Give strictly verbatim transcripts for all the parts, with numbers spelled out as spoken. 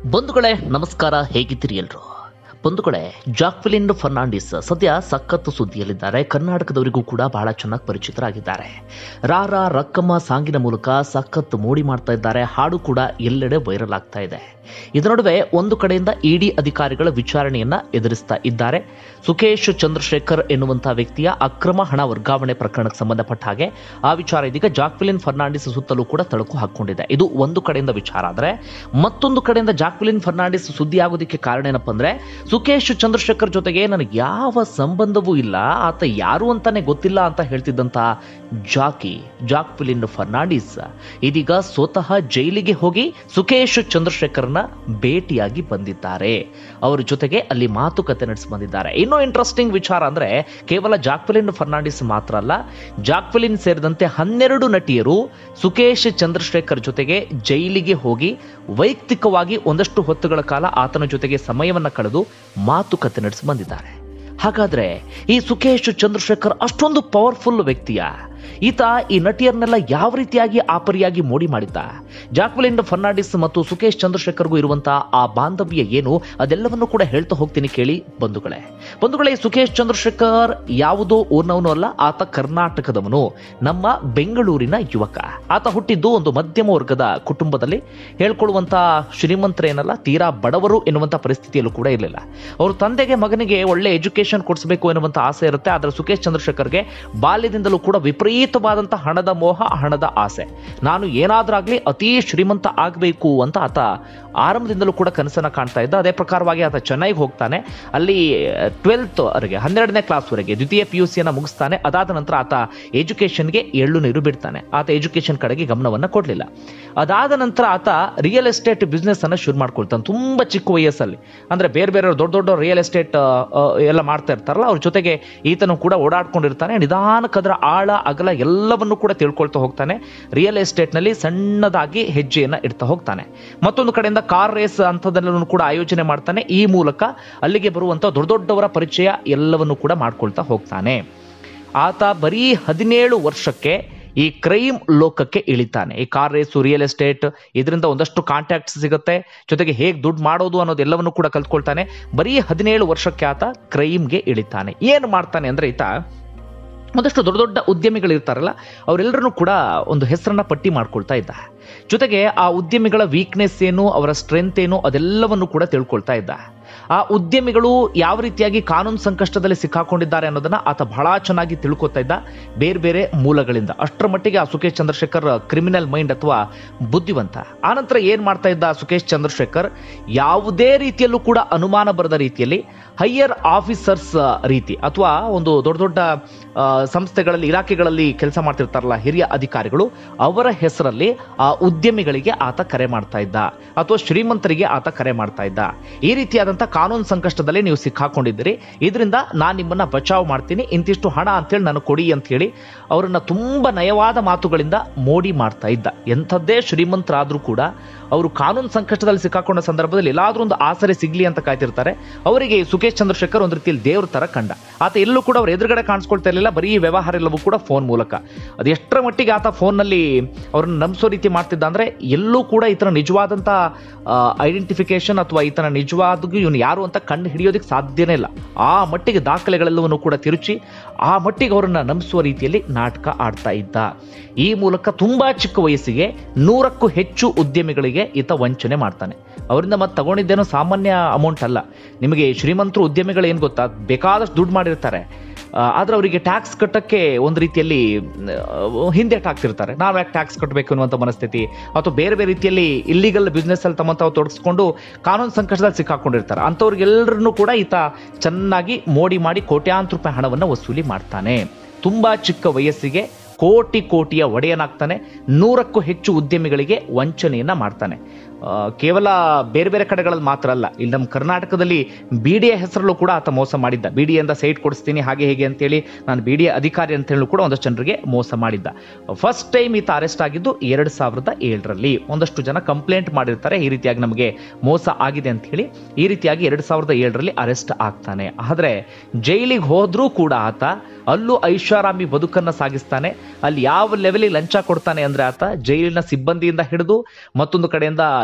ಬಂಧುಗಳೇ ನಮಸ್ಕಾರ, ಹೇಗಿದ್ದೀರಿ ಎಲ್ರು? ಬಂಧುಗಳೇ, ಜಾಕ್ವೆಲಿನ್ ಫರ್ನಾಂಡಿಸ್ ಸದ್ಯ ಸಖತ್ತು ಸುದ್ದಿಯಲ್ಲಿದ್ದಾರೆ. ಕರ್ನಾಟಕದವರಿಗೂ ಕೂಡ ಬಹಳ ಚೆನ್ನಾಗಿ ಪರಿಚಿತರಾಗಿದ್ದಾರೆ. ರಾರ ರಕ್ಕಮ್ಮ ಸಾಂಗಿನ ಮೂಲಕ ಸಖತ್ತು ಮೋಡಿ ಮಾಡ್ತಾ ಇದ್ದಾರೆ. ಹಾಡು ಕೂಡ ಎಲ್ಲೆಡೆ ವೈರಲ್ ಆಗ್ತಾ ಇದೆ. ಇದರ ನಡುವೆ ಒಂದು ಕಡೆಯಿಂದ ಇಡಿ ಅಧಿಕಾರಿಗಳ ವಿಚಾರಣೆಯನ್ನ ಎದುರಿಸ್ತಾ ಇದ್ದಾರೆ. ಸುಖೇಶ್ ಚಂದ್ರಶೇಖರ್ ಎನ್ನುವಂತಹ ವ್ಯಕ್ತಿಯ ಅಕ್ರಮ ಹಣ ವರ್ಗಾವಣೆ ಪ್ರಕರಣಕ್ಕೆ ಸಂಬಂಧಪಟ್ಟ ಹಾಗೆ ಆ ವಿಚಾರ ಇದೀಗ ಜಾಕ್ವೆಲಿನ್ ಫರ್ನಾಂಡಿಸ್ ಸುತ್ತಲೂ ಕೂಡ ತಳಕು ಹಾಕೊಂಡಿದೆ. ಇದು ಒಂದು ಕಡೆಯಿಂದ ವಿಚಾರ. ಆದರೆ ಮತ್ತೊಂದು ಕಡೆಯಿಂದ ಜಾಕ್ವೆಲಿನ್ ಫರ್ನಾಂಡಿಸ್ ಸುದ್ದಿ ಆಗೋದಕ್ಕೆ ಕಾರಣ ಏನಪ್ಪ ಅಂದ್ರೆ, ಸುಖೇಶ್ ಚಂದ್ರಶೇಖರ್ ಜೊತೆಗೆ ನನಗೆ ಯಾವ ಸಂಬಂಧವೂ ಇಲ್ಲ, ಆತ ಯಾರು ಅಂತಾನೆ ಗೊತ್ತಿಲ್ಲ ಅಂತ ಹೇಳ್ತಿದ್ದಂತ ಜಾಕಿ ಜಾಕ್ವೆಲಿನ್ ಫರ್ನಾಂಡಿಸ್ ಇದೀಗ ಸ್ವತಃ ಜೈಲಿಗೆ ಹೋಗಿ ಸುಖೇಶ್ ಚಂದ್ರಶೇಖರ್ನ ಭೇಟಿಯಾಗಿ ಬಂದಿದ್ದಾರೆ. ಅವರ ಜೊತೆಗೆ ಅಲ್ಲಿ ಮಾತುಕತೆ ನಡೆಸಿ ಬಂದಿದ್ದಾರೆ. ಇನ್ನೂ ಇಂಟ್ರೆಸ್ಟಿಂಗ್ ವಿಚಾರ ಅಂದ್ರೆ, ಕೇವಲ ಜಾಕ್ವೆಲಿನ್ ಫರ್ನಾಂಡಿಸ್ ಮಾತ್ರ ಅಲ್ಲ, ಜಾಕ್ವೆಲಿನ್ ಸೇರಿದಂತೆ ಹನ್ನೆರಡು ನಟಿಯರು ಸುಖೇಶ್ ಚಂದ್ರಶೇಖರ್ ಜೊತೆಗೆ ಜೈಲಿಗೆ ಹೋಗಿ ವೈಯಕ್ತಿಕವಾಗಿ ಒಂದಷ್ಟು ಹೊತ್ತುಗಳ ಕಾಲ ಆತನ ಜೊತೆಗೆ ಸಮಯವನ್ನ ಕಳೆದು ಮಾತುಕತೆ ನಡೆಸಿ ಬಂದಿದ್ದಾರೆ. ಹಾಗಾದ್ರೆ ಈ ಸುಖೇಶ್ ಚಂದ್ರಶೇಖರ್ ಅಷ್ಟೊಂದು ಪವರ್ಫುಲ್ ವ್ಯಕ್ತಿಯ? ಈತ ಈ ನಟಿಯರನ್ನೆಲ್ಲ ಯಾವ ರೀತಿಯಾಗಿ ಆಪರಿಯಾಗಿ ಮೋಡಿ ಮಾಡಿದ್ದ? ಜಾಕ್ವೆಲಿನ್ ಫರ್ನಾಂಡಿಸ್ ಮತ್ತು ಸುಖೇಶ್ ಚಂದ್ರಶೇಖರ್ಗೂ ಇರುವಂತಹ ಆ ಬಾಂಧವ್ಯ ಏನು, ಅದೆಲ್ಲವನ್ನು ಕೂಡ ಹೇಳ್ತಾ ಹೋಗ್ತೀನಿ ಕೇಳಿ ಬಂಧುಗಳೇ. ಬಂಧುಗಳೇ, ಸುಖೇಶ್ ಚಂದ್ರಶೇಖರ್ ಯಾವುದೋ ಊರ್ನವನು ಅಲ್ಲ, ಆತ ಕರ್ನಾಟಕದವನು, ನಮ್ಮ ಬೆಂಗಳೂರಿನ ಯುವಕ. ಆತ ಹುಟ್ಟಿದ್ದು ಒಂದು ಮಧ್ಯಮ ವರ್ಗದ ಕುಟುಂಬದಲ್ಲಿ. ಹೇಳ್ಕೊಳ್ಳುವಂತ ಶ್ರೀಮಂತರೇನಲ್ಲ, ತೀರಾ ಬಡವರು ಎನ್ನುವಂತ ಪರಿಸ್ಥಿತಿಯಲ್ಲೂ ಕೂಡ ಇರಲಿಲ್ಲ. ಅವ್ರ ತಂದೆಗೆ ಮಗನಿಗೆ ಒಳ್ಳೆ ಎಜುಕೇಶನ್ ಕೊಡಿಸಬೇಕು ಎನ್ನುವಂತ ಆಸೆ ಇರುತ್ತೆ. ಆದರೆ ಸುಖೇಶ್ ಚಂದ್ರಶೇಖರ್ಗೆ ಬಾಲ್ಯದಿಂದಲೂ ಕೂಡ ವಿಪರೀತವಾದಂತಹ ಹಣದ ಮೋಹ, ಹಣದ ಆಸೆ. ನಾನು ಏನಾದ್ರಾಗ್ಲಿ ಅತಿ ಶ್ರೀಮಂತ ಆಗಬೇಕು ಅಂತ ಆತ ಆರಂಭದಿಂದಲೂ ಕೂಡ ಕನಸನ್ನ ಕಾಣ್ತಾ ಇದ್ದ. ಅದೇ ಪ್ರಕಾರವಾಗಿ ಆತ ಚೆನ್ನೈಗೆ ಹೋಗ್ತಾನೆ. ಅಲ್ಲಿ ಟ್ವೆಲ್ತ್ ವರೆಗೆ, ಹನ್ನೆರಡನೇ ಕ್ಲಾಸ್ ವರೆಗೆ ದ್ವಿತೀಯ ಪಿ ಯು ಸಿಯನ್ನು ಮುಗಿಸ್ತಾನೆ. ಅದಾದ ನಂತರ ಆತ ಎಜುಕೇಶನ್ಗೆ ಎಳ್ಳು ನೀರು ಬಿಡ್ತಾನೆ. ಆತ ಎಜುಕೇಶನ್ ಕಡೆಗೆ ಗಮನವನ್ನ ಕೊಡಲಿಲ್ಲ. ಅದಾದ ನಂತರ ಆತ ರಿಯಲ್ ಎಸ್ಟೇಟ್ ಬಿಸ್ನೆಸ್ ಅನ್ನ ಶುರು ಮಾಡ್ಕೊಳ್ತಾನೆ ತುಂಬಾ ಚಿಕ್ಕ ವಯಸ್ಸಲ್ಲಿ. ಅಂದ್ರೆ ಬೇರೆ ಬೇರೆ ದೊಡ್ಡ ದೊಡ್ಡ ರಿಯಲ್ ಎಸ್ಟೇಟ್ ಎಲ್ಲ ಮಾಡ್ತಾ ಇರ್ತಾರಲ್ಲ, ಅವ್ರ ಜೊತೆಗೆ ಈತನು ಕೂಡ ಓಡಾಡ್ಕೊಂಡಿರ್ತಾನೆ. ನಿಧಾನಕ್ಕದರ ಆಳ ಅಗಲ ಎಲ್ಲವನ್ನು ಕೂಡ ತಿಳ್ಕೊಳ್ತಾ ಹೋಗ್ತಾನೆ. ರಿಯಲ್ ಎಸ್ಟೇಟ್ ನಲ್ಲಿ ಸಣ್ಣದಾಗಿ ಹೆಜ್ಜೆಯನ್ನ ಇಡ್ತಾ ಹೋಗ್ತಾನೆ. ಮತ್ತೊಂದು ಕಡೆಯಿಂದ ಕಾರ್ ರೇಸ್ ಅಂತದೆಲ್ಲವನ್ನು ಕೂಡ ಆಯೋಜನೆ ಮಾಡ್ತಾನೆ. ಈ ಮೂಲಕ ಅಲ್ಲಿಗೆ ಬರುವಂತ ದೊಡ್ಡ ದೊಡ್ಡವರ ಪರಿಚಯ ಎಲ್ಲವನ್ನು ಕೂಡ ಮಾಡ್ಕೊಳ್ತಾ ಹೋಗ್ತಾನೆ. ಆತ ಬರೀ ಹದಿನೇಳು ವರ್ಷಕ್ಕೆ ಈ ಕ್ರೈಮ್ ಲೋಕಕ್ಕೆ ಇಳಿತಾನೆ. ಈ ಕಾರ್ ರೇಸು, ರಿಯಲ್ ಎಸ್ಟೇಟ್, ಇದರಿಂದ ಒಂದಷ್ಟು ಕಾಂಟ್ಯಾಕ್ಟ್ಸ್ ಸಿಗುತ್ತೆ, ಜೊತೆಗೆ ಹೇಗೆ ದುಡ್ಡು ಮಾಡೋದು ಅನ್ನೋದೆಲ್ಲವನ್ನು ಕೂಡ ಕಲ್ತ್ಕೊಳ್ತಾನೆ. ಬರೀ ಹದಿನೇಳು ವರ್ಷಕ್ಕೆ ಆತ ಕ್ರೈಮ್ಗೆ ಇಳಿತಾನೆ. ಏನು ಮಾಡ್ತಾನೆ ಅಂದ್ರೆ, ಈತ ಒಂದಷ್ಟು ದೊಡ್ಡ ದೊಡ್ಡ ಉದ್ಯಮಿಗಳು ಇರ್ತಾರಲ್ಲ, ಅವರೆಲ್ಲರನ್ನು ಕೂಡ ಒಂದು ಹೆಸರನ್ನ ಪಟ್ಟಿ ಮಾಡ್ಕೊಳ್ತಾ ಇದ್ದ. ಜೊತೆಗೆ ಆ ಉದ್ಯಮಿಗಳ ವೀಕ್ನೆಸ್ ಏನು, ಅವರ ಸ್ಟ್ರೆಂತ್ ಏನು, ಅದೆಲ್ಲವನ್ನು ಕೂಡ ತಿಳ್ಕೊಳ್ತಾ ಇದ್ದ. ಆ ಉದ್ಯಮಿಗಳು ಯಾವ ರೀತಿಯಾಗಿ ಕಾನೂನು ಸಂಕಷ್ಟದಲ್ಲಿ ಸಿಕ್ಕಾಕೊಂಡಿದ್ದಾರೆ ಅನ್ನೋದನ್ನ ಆತ ಬಹಳ ಚೆನ್ನಾಗಿ ತಿಳ್ಕೊತಾ ಇದ್ದ ಬೇರೆ ಬೇರೆ ಮೂಲಗಳಿಂದ. ಅಷ್ಟರ ಮಟ್ಟಿಗೆ ಆ ಸುಖೇಶ್ ಚಂದ್ರಶೇಖರ್ ಕ್ರಿಮಿನಲ್ ಮೈಂಡ್ ಅಥವಾ ಬುದ್ಧಿವಂತ. ಆನಂತರ ಏನ್ ಮಾಡ್ತಾ ಇದ್ದ ಸುಖೇಶ್ ಚಂದ್ರಶೇಖರ್, ಯಾವುದೇ ರೀತಿಯಲ್ಲೂ ಕೂಡ ಅನುಮಾನ ಬರದ ರೀತಿಯಲ್ಲಿ ಹೈಯರ್ ಆಫೀಸರ್ಸ್ ರೀತಿ ಅಥವಾ ಒಂದು ದೊಡ್ಡ ದೊಡ್ಡ ಸಂಸ್ಥೆಗಳಲ್ಲಿ, ಇಲಾಖೆಗಳಲ್ಲಿ ಕೆಲಸ ಮಾಡ್ತಿರ್ತಾರಲ್ಲ ಹಿರಿಯ ಅಧಿಕಾರಿಗಳು, ಅವರ ಹೆಸರಲ್ಲಿ ಆ ಉದ್ಯಮಿಗಳಿಗೆ ಆತ ಕರೆ ಮಾಡ್ತಾ ಇದ್ದ, ಅಥವಾ ಶ್ರೀಮಂತರಿಗೆ ಆತ ಕರೆ ಮಾಡ್ತಾ ಇದ್ದ. ಈ ರೀತಿಯಾದಂತ ಕಾನೂನು ಸಂಕಷ್ಟದಲ್ಲಿ ನೀವು ಸಿಕ್ಕಾಕೊಂಡಿದ್ದೀರಿ, ಇದರಿಂದ ನಾನು ನಿಮ್ಮನ್ನ ಬಚಾವ್ ಮಾಡ್ತೀನಿ, ಇಂತಿಷ್ಟು ಹಣ ಅಂತೇಳಿ ನಾನು ಕೊಡಿ ಅಂತ ಹೇಳಿ ಅವರನ್ನ ತುಂಬಾ ನಯವಾದ ಮಾತುಗಳಿಂದ ಮೋಡಿ ಮಾಡ್ತಾ ಇದ್ದ. ಎಂಥದ್ದೇ ಶ್ರೀಮಂತರಾದ್ರೂ ಕೂಡ ಅವರು ಕಾನೂನು ಸಂಕಷ್ಟದಲ್ಲಿ ಸಿಕ್ಕಾಕೊಂಡ ಸಂದರ್ಭದಲ್ಲಿ ಎಲ್ಲಾದ್ರೂ ಒಂದು ಆಸರೆ ಸಿಗ್ಲಿ ಅಂತ ಕಾಯ್ತಿರ್ತಾರೆ. ಅವರಿಗೆ ಸುಖೇಶ್ ಚಂದ್ರಶೇಖರ್ ಒಂದು ರೀತಿಯಲ್ಲಿ ದೇವ್ರ ತರ ಕಂಡ. ಆತ ಎಲ್ಲೂ ಕೂಡ ಅವ್ರ ಎದುರುಗಡೆ ಕಾಣಿಸ್ಕೊಳ್ತಾ ಇರಲಿಲ್ಲ. ಬರೀ ವ್ಯವಹಾರ ಎಲ್ಲವೂ ಕೂಡ ಫೋನ್ ಮೂಲಕ. ಅದು ಎಷ್ಟರ ಮಟ್ಟಿಗೆ ಆತ ಫೋನ್ ನಲ್ಲಿ ಅವ್ರನ್ನ ನಂಬಿಸೋ ರೀತಿ ಮಾಡ್ತಿದ್ದ ಅಂದ್ರೆ, ಎಲ್ಲೂ ಕೂಡ ಈತನ ನಿಜವಾದಂತ ಐಡೆಂಟಿಫಿಕೇಶನ್ ಅಥವಾ ಈತನ ನಿಜವಾದ ಇವನು ಯಾರು ಅಂತ ಕಂಡು ಹಿಡಿಯೋದಕ್ಕೆ ಸಾಧ್ಯನೇ ಇಲ್ಲ. ಆ ಮಟ್ಟಿಗೆ ದಾಖಲೆಗಳೆಲ್ಲವನ್ನು ಕೂಡ ತಿರುಚಿ ಆ ಮಟ್ಟಿಗೆ ಅವರನ್ನ ನಂಬಿಸುವ ರೀತಿಯಲ್ಲಿ ನಾಟಕ ಆಡ್ತಾ ಇದ್ದ. ಈ ಮೂಲಕ ತುಂಬಾ ಚಿಕ್ಕ ವಯಸ್ಸಿಗೆ ನೂರಕ್ಕೂ ಹೆಚ್ಚು ಉದ್ಯಮಿಗಳಿಗೆ ಈತ ವಂಚನೆ ಮಾಡ್ತಾನೆ. ಅವರಿಂದ ಮತ್ತೆ ತಗೊಂಡಿದ್ದೇನೋ ಸಾಮಾನ್ಯ ಅಮೌಂಟ್ ಅಲ್ಲ. ನಿಮಗೆ ಶ್ರೀಮಂತರು ಉದ್ಯಮಿಗಳು ಏನ್ ಗೊತ್ತಾ, ಬೇಕಾದಷ್ಟು ದುಡ್ಡು ಮಾಡಿರ್ತಾರೆ, ಆದ್ರೆ ಅವರಿಗೆ ಟ್ಯಾಕ್ಸ್ ಕಟ್ಟಕ್ಕೆ ಒಂದು ರೀತಿಯಲ್ಲಿ ಹಿಂದೆ ಹಾಕ್ತಿರ್ತಾರೆ. ನಾವು ಯಾಕೆ ಟ್ಯಾಕ್ಸ್ ಕಟ್ಟಬೇಕು ಅನ್ನುವಂಥ ಮನಸ್ಥಿತಿ, ಅಥವಾ ಬೇರೆ ಬೇರೆ ರೀತಿಯಲ್ಲಿ ಇಲ್ಲಿಗಲ್ ಬಿಸ್ನೆಸ್ ಅಲ್ಲಿ ತಮ್ಮ ತಾವು ತೊಡಗಿಸ್ಕೊಂಡು ಕಾನೂನು ಸಂಕಷ್ಟದಲ್ಲಿ ಸಿಕ್ಕಾಕೊಂಡಿರ್ತಾರೆ. ಅಂಥವ್ರಿಗೆಲ್ಲರನ್ನೂ ಕೂಡ ಈತ ಚೆನ್ನಾಗಿ ಮೋಡಿ ಮಾಡಿ ಕೋಟ್ಯಾಂತರ ರೂಪಾಯಿ ಹಣವನ್ನು ವಸೂಲಿ ಮಾಡ್ತಾನೆ. ತುಂಬಾ ಚಿಕ್ಕ ವಯಸ್ಸಿಗೆ ಕೋಟಿ ಕೋಟಿಯ ಒಡೆಯನಾಗ್ತಾನೆ. ನೂರಕ್ಕೂ ಹೆಚ್ಚು ಉದ್ಯಮಿಗಳಿಗೆ ವಂಚನೆಯನ್ನ ಮಾಡ್ತಾನೆ. ಕೇವಲ ಬೇರೆ ಬೇರೆ ಕಡೆಗಳಲ್ಲಿ ಮಾತ್ರ ಅಲ್ಲ, ಇಲ್ಲಿ ನಮ್ಮ ಕರ್ನಾಟಕದಲ್ಲಿ ಬಿಡಿಎ ಹೆಸರಲ್ಲೂ ಕೂಡ ಆತ ಮೋಸ ಮಾಡಿದ್ದ. ಬಿಡಿಎಂದ ಸೈಟ್ ಕೊಡಿಸ್ತೀನಿ ಹಾಗೆ ಹೇಗೆ ಅಂತೇಳಿ, ನಾನು ಬಿಡಿಎ ಅಧಿಕಾರಿ ಅಂತ ಹೇಳಿ ಕೂಡ ಒಂದಷ್ಟು ಜನರಿಗೆ ಮೋಸ ಮಾಡಿದ್ದ. ಫಸ್ಟ್ ಟೈಮ್ ಈತ ಅರೆಸ್ಟ್ ಆಗಿದ್ದು ಎರಡ್ ಸಾವಿರದ ಏಳರಲ್ಲಿ. ಒಂದಷ್ಟು ಜನ ಕಂಪ್ಲೇಂಟ್ ಮಾಡಿರ್ತಾರೆ, ಈ ರೀತಿಯಾಗಿ ನಮಗೆ ಮೋಸ ಆಗಿದೆ ಅಂತ ಹೇಳಿ. ಈ ರೀತಿಯಾಗಿ ಎರಡ್ ಸಾವಿರದ ಏಳರಲ್ಲಿ ಅರೆಸ್ಟ್ ಆಗ್ತಾನೆ. ಆದ್ರೆ ಜೈಲಿಗೆ ಹೋದ್ರೂ ಕೂಡ ಆತ ಅಲ್ಲೂ ಐಷಾರಾಮಿ ಬದುಕನ್ನ ಸಾಗಿಸ್ತಾನೆ. ಅಲ್ಲಿ ಯಾವ ಲೆವೆಲಿಗೆ ಲಂಚ ಕೊಡ್ತಾನೆ ಅಂದ್ರೆ, ಆತ ಜೈಲಿನ ಸಿಬ್ಬಂದಿಯಿಂದ ಹಿಡಿದು ಮತ್ತೊಂದು ಕಡೆಯಿಂದ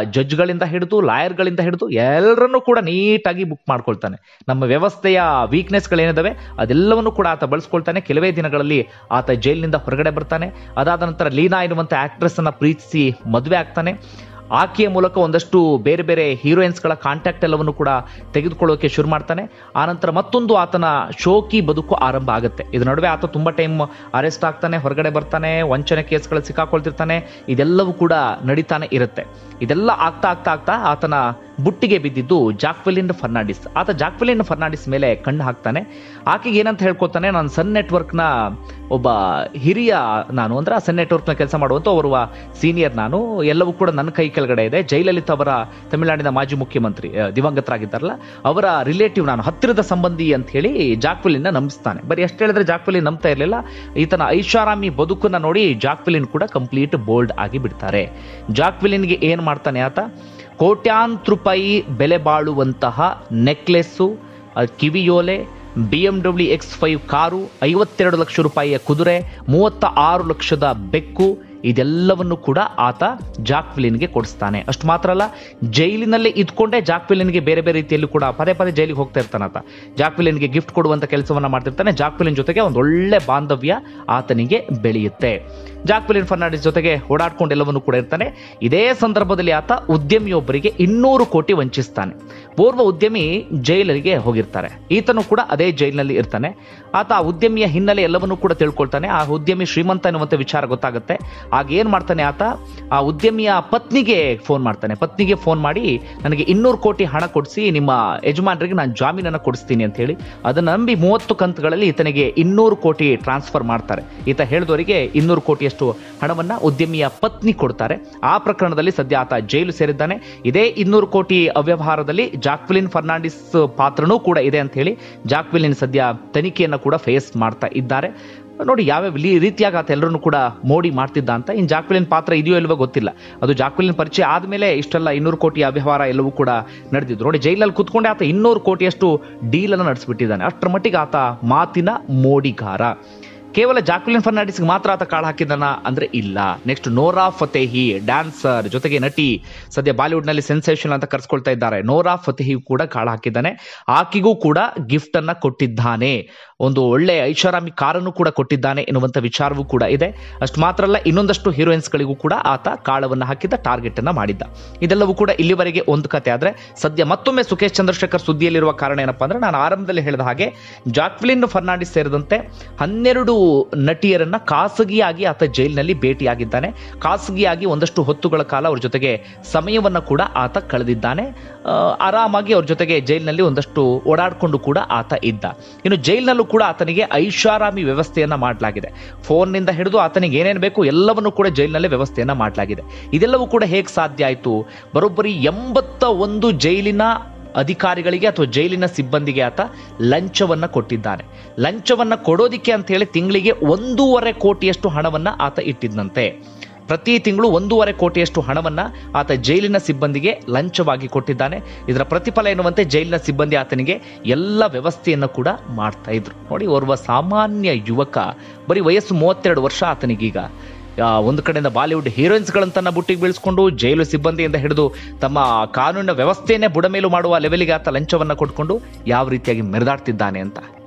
ಜಡ್ಜ್ಗಳಿಂದ ಹಿಡಿದು ಲಾಯರ್ಗಳಿಂದ ಹಿಡಿದು ಎಲ್ಲರನ್ನೂ ಕೂಡ ನೀಟಾಗಿ ಬುಕ್ ಮಾಡ್ಕೊಳ್ತಾನೆ. ನಮ್ಮ ವ್ಯವಸ್ಥೆಯ ವೀಕ್ನೆಸ್ಗಳೇನಿದಾವೆ ಅದೆಲ್ಲವನ್ನು ಕೂಡ ಆತ ಬಳಸ್ಕೊಳ್ತಾನೆ. ಕೆಲವೇ ದಿನಗಳಲ್ಲಿ ಆತ ಜೈಲಿನಿಂದ ಹೊರಗಡೆ ಬರ್ತಾನೆ. ಅದಾದ ನಂತರ ಲೀನಾ ಎನ್ನುವಂಥ ಆಕ್ಟ್ರೆಸ್ ಅನ್ನ ಪ್ರೀತಿಸಿ ಮದುವೆ ಆಗ್ತಾನೆ. ಆಕೆಯ ಮೂಲಕ ಒಂದಷ್ಟು ಬೇರೆ ಬೇರೆ ಹೀರೋಯಿನ್ಸ್ಗಳ ಕಾಂಟ್ಯಾಕ್ಟ್ ಎಲ್ಲವನ್ನು ಕೂಡ ತೆಗೆದುಕೊಳ್ಳೋಕೆ ಶುರು ಮಾಡ್ತಾನೆ. ಆನಂತರ ಮತ್ತೊಂದು ಆತನ ಶೋಕಿ ಬದುಕು ಆರಂಭ ಆಗುತ್ತೆ. ಇದರ ನಡುವೆ ಆತ ತುಂಬ ಟೈಮ್ ಅರೆಸ್ಟ್ ಆಗ್ತಾನೆ, ಹೊರಗಡೆ ಬರ್ತಾನೆ, ವಂಚನೆ ಕೇಸ್ಗಳಲ್ಲಿ ಸಿಕ್ಕಾಕೊಳ್ತಿರ್ತಾನೆ. ಇದೆಲ್ಲವೂ ಕೂಡ ನಡೀತಾನೆ ಇರುತ್ತೆ. ಇದೆಲ್ಲ ಆಗ್ತಾ ಆಗ್ತಾ ಆಗ್ತಾ ಆತನ ಬುಟ್ಟಿಗೆ ಬಿದ್ದಿದ್ದು ಜಾಕ್ವೆಲಿನ್ ಫರ್ನಾಂಡಿಸ್. ಆತ ಜಾಕ್ವೆಲಿನ್ ಫರ್ನಾಂಡಿಸ್ ಮೇಲೆ ಕಣ್ಣು ಹಾಕ್ತಾನೆ. ಆಕೆಗೆ ಏನಂತ ಹೇಳ್ಕೊತಾನೆ, ನಾನು ಸನ್ ನೆಟ್ವರ್ಕ್ನ ಒಬ್ಬ ಹಿರಿಯ ನಾನು ಅಂದ್ರೆ ಆ ಸನ್ ನೆಟ್ವರ್ಕ್ನ ಕೆಲಸ ಮಾಡುವಂಥ ಓರ್ವ ಸೀನಿಯರ್ ನಾನು, ಎಲ್ಲವೂ ಕೂಡ ನನ್ನ ಕೈ ಕೆಳಗಡೆ ಇದೆ. ಜಯಲಲಿತಾ ಅವರ ತಮಿಳುನಾಡಿನ ಮಾಜಿ ಮುಖ್ಯಮಂತ್ರಿ ದಿವಂಗತರಾಗಿದ್ದಾರಲ್ಲ ಅವರ ರಿಲೇಟಿವ್ ನಾನು, ಹತ್ತಿರದ ಸಂಬಂಧಿ ಅಂತ ಹೇಳಿ ಜಾಕ್ವೆಲಿನ್ ನಂಬಿಸ್ತಾನೆ. ಬರೀ ಎಷ್ಟು ಹೇಳಿದ್ರೆ ಜಾಕ್ವೆಲಿನ್ ನಂಬ್ತಾ ಇರಲಿಲ್ಲ. ಈತನ ಐಷಾರಾಮಿ ಬದುಕನ್ನ ನೋಡಿ ಜಾಕ್ವೆಲಿನ್ ಕೂಡ ಕಂಪ್ಲೀಟ್ ಬೋಲ್ಡ್ ಆಗಿ ಬಿಡ್ತಾರೆ. ಜಾಕ್ವೆಲಿನ್ಗೆ ಏನ್ ಮಾಡ್ತಾನೆ ಆತ, ಕೋಟ್ಯಾಂತರ ರೂಪಾಯಿ ಬೆಲೆ ಬಾಳುವಂತಹ ನೆಕ್ಲೆಸ್ಸು, ಕಿವಿಯೋಲೆ, B M W X five car, ಐವತ್ತೆರಡು ಲಕ್ಷ ರೂಪಾಯಿಯ ಕುದುರೆ, ಮೂವತ್ತ ಆರು ಲಕ್ಷದ ಬೆಕ್ಕು, ಇದೆಲ್ಲವನ್ನು ಕೂಡ ಆತ ಜಾಕ್ವೆಲಿನ್ಗೆ ಕೊಡಿಸ್ತಾನೆ. ಅಷ್ಟು ಮಾತ್ರ ಅಲ್ಲ, ಜೈಲಿನಲ್ಲೇ ಇದ್ಕೊಂಡೇ ಜಾಕ್ವೆಲಿನ್ಗೆ ಬೇರೆ ಬೇರೆ ರೀತಿಯಲ್ಲಿ ಕೂಡ ಪದೇ ಪದೇ ಜೈಲಿಗೆ ಹೋಗ್ತಾ ಇರ್ತಾನೆ ಆತ. ಜಾಕ್ವೆಲಿನ್ಗೆ ಗಿಫ್ಟ್ ಕೊಡುವಂಥ ಕೆಲಸವನ್ನ ಮಾಡ್ತಿರ್ತಾನೆ. ಜಾಕ್ವೆಲಿನ್ ಜೊತೆಗೆ ಒಂದು ಒಳ್ಳೆ ಬಾಂಧವ್ಯ ಆತನಿಗೆ ಬೆಳೆಯುತ್ತೆ. ಜಾಕ್ವೆಲಿನ್ ಫರ್ನಾಂಡಿಸ್ ಜೊತೆಗೆ ಓಡಾಡ್ಕೊಂಡು ಎಲ್ಲವನ್ನು ಕೂಡ ಇರ್ತಾನೆ. ಇದೇ ಸಂದರ್ಭದಲ್ಲಿ ಆತ ಉದ್ಯಮಿಯೊಬ್ಬರಿಗೆ ಇನ್ನೂರು ಕೋಟಿ ವಂಚಿಸ್ತಾನೆ. ಓರ್ವ ಉದ್ಯಮಿ ಜೈಲಿಗೆ ಹೋಗಿರ್ತಾರೆ. ಈತನು ಕೂಡ ಅದೇ ಜೈಲಿನಲ್ಲಿ ಇರ್ತಾನೆ. ಆತ ಆ ಉದ್ಯಮಿಯ ಹಿನ್ನೆಲೆ ಎಲ್ಲವನ್ನೂ ಕೂಡ ತಿಳ್ಕೊಳ್ತಾನೆ. ಆ ಉದ್ಯಮಿ ಶ್ರೀಮಂತ ಎನ್ನುವಂಥ ವಿಚಾರ ಗೊತ್ತಾಗುತ್ತೆ. ಆಗ ಏನ್ ಮಾಡ್ತಾನೆ ಆತ, ಆ ಉದ್ಯಮಿಯ ಪತ್ನಿಗೆ ಫೋನ್ ಮಾಡ್ತಾನೆ. ಪತ್ನಿಗೆ ಫೋನ್ ಮಾಡಿ ನನಗೆ ಇನ್ನೂರು ಕೋಟಿ ಹಣ ಕೊಡಿಸಿ, ನಿಮ್ಮ ಯಜಮಾನರಿಗೆ ನಾನು ಜಾಮೀನನ್ನು ಕೊಡಿಸ್ತೀನಿ ಅಂತ ಹೇಳಿ ಅದನ್ನ ನಂಬಿ ಮೂವತ್ತು ಕಂತುಗಳಲ್ಲಿ ಈತನಿಗೆ ಇನ್ನೂರು ಕೋಟಿ ಟ್ರಾನ್ಸ್ಫರ್ ಮಾಡ್ತಾರೆ. ಈತ ಹೇಳಿದವರಿಗೆ ಇನ್ನೂರು ಕೋಟಿಯಷ್ಟು ಹಣವನ್ನ ಉದ್ಯಮಿಯ ಪತ್ನಿ ಕೊಡ್ತಾರೆ. ಆ ಪ್ರಕರಣದಲ್ಲಿ ಸದ್ಯ ಆತ ಜೈಲು ಸೇರಿದ್ದಾನೆ. ಇದೇ ಇನ್ನೂರು ಕೋಟಿ ಅವ್ಯವಹಾರದಲ್ಲಿ ಜಾಕ್ವೆಲಿನ್ ಫರ್ನಾಂಡಿಸ್ ಪಾತ್ರನೂ ಕೂಡ ಇದೆ ಅಂತ ಹೇಳಿ ಜಾಕ್ವೆಲಿನ್ ಸದ್ಯ ತನಿಖೆಯನ್ನು ಕೂಡ ಫೇಸ್ ಮಾಡ್ತಾ ಇದ್ದಾರೆ. ನೋಡಿ ಯಾವ್ಯಾವ ರೀತಿಯಾಗಿ ಆತ ಎಲ್ಲರನ್ನು ಕೂಡ ಮೋಡಿ ಮಾಡ್ತಿದ್ದ ಅಂತ. ಇನ್ನು ಜಾಕ್ವೆಲಿನ್ ಪಾತ್ರ ಇದೆಯೋ ಇಲ್ವೋ ಗೊತ್ತಿಲ್ಲ. ಅದು ಜಾಕ್ವೆಲಿನ್ ಪರಿಚಯ ಆದಮೇಲೆ ಇಷ್ಟೆಲ್ಲ ಇನ್ನೂರು ಕೋಟಿ ಅವ್ಯವಹಾರ ಎಲ್ಲವೂ ಕೂಡ ನಡೆದಿದ್ದು. ನೋಡಿ ಜೈಲಲ್ಲಿ ಕುತ್ಕೊಂಡೆ ಆತ ಇನ್ನೂರು ಕೋಟಿಯಷ್ಟು ಡೀಲನ್ನು ನಡೆಸಿಬಿಟ್ಟಿದ್ದಾನೆ. ಅಷ್ಟರ ಮಟ್ಟಿಗೆ ಆತ ಮಾತಿನ ಮೋಡಿಗಾರ. ಕೇವಲ ಜಾಕ್ವೆಲಿನ್ ಫರ್ನಾಂಡಿಸ್ಗೆ ಮಾತ್ರ ಆತ ಕಾಳು ಹಾಕಿದ್ದಾನ ಅಂದ್ರೆ ಇಲ್ಲ. ನೆಕ್ಸ್ಟ್ ನೋರಾ ಫತೇಹಿ, ಡ್ಯಾನ್ಸರ್, ಜೊತೆಗೆ ನಟಿ, ಸದ್ಯ ಬಾಲಿವುಡ್ನಲ್ಲಿ ಸೆನ್ಸೇಷನ್ ಅಂತ ಕರೆಸ್ಕೊಳ್ತಾ ಇದ್ದಾರೆ. ನೋರಾ ಫತೇಹಿ ಕೂಡ ಕಾಳು ಹಾಕಿದ್ದಾನೆ. ಆಕೆಗೂ ಕೂಡ ಗಿಫ್ಟ್ ಅನ್ನ ಕೊಟ್ಟಿದ್ದಾನೆ. ಒಂದು ಒಳ್ಳೆ ಐಷಾರಾಮಿ ಕಾರನ್ನು ಕೂಡ ಕೊಟ್ಟಿದ್ದಾನೆ ಎನ್ನುವಂಥ ವಿಚಾರವೂ ಕೂಡ ಇದೆ. ಅಷ್ಟು ಮಾತ್ರ ಅಲ್ಲ, ಇನ್ನೊಂದಷ್ಟು ಹೀರೋಯಿನ್ಸ್ಗಳಿಗೂ ಕೂಡ ಆತ ಕಾಳವನ್ನು ಹಾಕಿದ್ದ, ಟಾರ್ಗೆಟ್ ಅನ್ನ ಮಾಡಿದ್ದ. ಇದೆಲ್ಲವೂ ಕೂಡ ಇಲ್ಲಿವರೆಗೆ ಒಂದು ಕತೆ. ಆದ್ರೆ ಸದ್ಯ ಮತ್ತೊಮ್ಮೆ ಸುಖೇಶ್ ಚಂದ್ರಶೇಖರ್ ಸುದ್ದಿಯಲ್ಲಿರುವ ಕಾರಣ ಏನಪ್ಪಾ ಅಂದ್ರೆ, ನಾನು ಆರಂಭದಲ್ಲಿ ಹೇಳಿದ ಹಾಗೆ ಜಾಕ್ವೆಲಿನ್ ಫರ್ನಾಂಡಿಸ್ ಸೇರಿದಂತೆ ಹನ್ನೆರಡು ನಟಿಯರನ್ನ ಖಾಸಗಿಯಾಗಿ ಆತ ಜೈಲಿನಲ್ಲಿ ಭೇಟಿಯಾಗಿದ್ದಾನೆ. ಖಾಸಗಿಯಾಗಿ ಒಂದಷ್ಟು ಹೊತ್ತುಗಳ ಕಾಲ ಅವ್ರ ಜೊತೆಗೆ ಸಮಯವನ್ನ ಕೂಡ ಆತ ಕಳೆದಿದ್ದಾನೆ. ಆರಾಮಾಗಿ ಅವ್ರ ಜೊತೆಗೆ ಜೈಲಿನಲ್ಲಿ ಒಂದಷ್ಟು ಓಡಾಡಿಕೊಂಡು ಕೂಡ ಆತ ಇದ್ದ. ಇನ್ನು ಜೈಲಿನಲ್ಲೂ ಕೂಡ ಆತನಿಗೆ ಐಷಾರಾಮಿ ವ್ಯವಸ್ಥೆಯನ್ನ ಮಾಡಲಾಗಿದೆ. ಫೋನ್ನಿಂದ ಹಿಡಿದು ಆತನಿಗೆ ಏನೇನು ಬೇಕು ಎಲ್ಲವನ್ನೂ ಕೂಡ ಜೈಲಿನಲ್ಲೇ ವ್ಯವಸ್ಥೆಯನ್ನ ಮಾಡಲಾಗಿದೆ. ಇದೆಲ್ಲವೂ ಕೂಡ ಹೇಗೆ ಸಾಧ್ಯ ಆಯಿತು? ಬರೋಬ್ಬರಿ ಎಂಬತ್ತ ಒಂದು ಜೈಲಿನ ಅಧಿಕಾರಿಗಳಿಗೆ ಅಥವಾ ಜೈಲಿನ ಸಿಬ್ಬಂದಿಗೆ ಆತ ಲಂಚವನ್ನ ಕೊಟ್ಟಿದ್ದಾನೆ. ಲಂಚವನ್ನ ಕೊಡೋದಿಕ್ಕೆ ಅಂತ ಹೇಳಿ ತಿಂಗಳಿಗೆ ಒಂದೂವರೆ ಕೋಟಿಯಷ್ಟು ಹಣವನ್ನ ಆತ ಇಟ್ಟಿದ್ದಂತೆ. ಪ್ರತಿ ತಿಂಗಳು ಒಂದೂವರೆ ಕೋಟಿಯಷ್ಟು ಹಣವನ್ನ ಆತ ಜೈಲಿನ ಸಿಬ್ಬಂದಿಗೆ ಲಂಚವಾಗಿ ಕೊಟ್ಟಿದ್ದಾನೆ. ಇದರ ಪ್ರತಿಫಲ ಎನ್ನುವಂತೆ ಜೈಲಿನ ಸಿಬ್ಬಂದಿ ಆತನಿಗೆ ಎಲ್ಲ ವ್ಯವಸ್ಥೆಯನ್ನು ಕೂಡ ಮಾಡ್ತಾ ಇದ್ರು. ನೋಡಿ, ಓರ್ವ ಸಾಮಾನ್ಯ ಯುವಕ, ಬರೀ ವಯಸ್ಸು ಮೂವತ್ತೆರಡು ವರ್ಷ ಆತನಿಗೀಗ. ಒಂದು ಕಡೆಯಿಂದ ಬಾಲಿವುಡ್ ಹೀರೋಯಿನ್ಸ್ಗಳಂತನ್ನ ಬುಟ್ಟಿಗೆ ಬೀಳಿಸ್ಕೊಂಡು ಜೈಲು ಸಿಬ್ಬಂದಿಯಿಂದ ಹಿಡಿದು ತಮ್ಮ ಕಾನೂನಿನ ವ್ಯವಸ್ಥೆಯನ್ನೇ ಬುಡಮೇಲು ಮಾಡುವ ಲೆವೆಲ್ಗೆ ಆತ ಲಂಚವನ್ನ ಕೊಟ್ಕೊಂಡು ಯಾವ ರೀತಿಯಾಗಿ ಮೆರೆದಾಡ್ತಿದ್ದಾನೆ ಅಂತ.